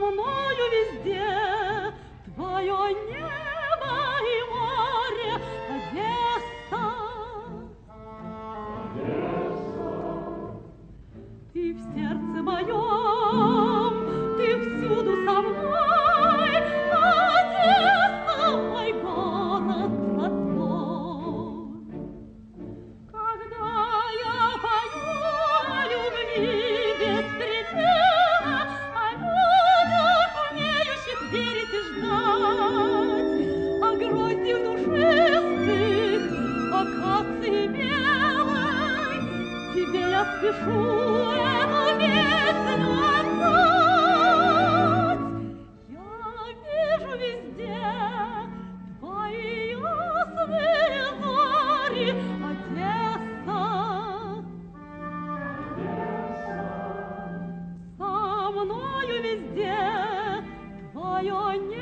мною везде твое небо и море, Одесса. Ты в сердце моем, ты всюду со мной, Одесса, мой город родной. Когда я пою о любви без предела, о людях, умеющих верить и ждать, о грозди в душистых, акации белой, тебе я спешу эту песню отдать. Я вижу везде твои ясные зори, Одесса. Со мною везде твое небо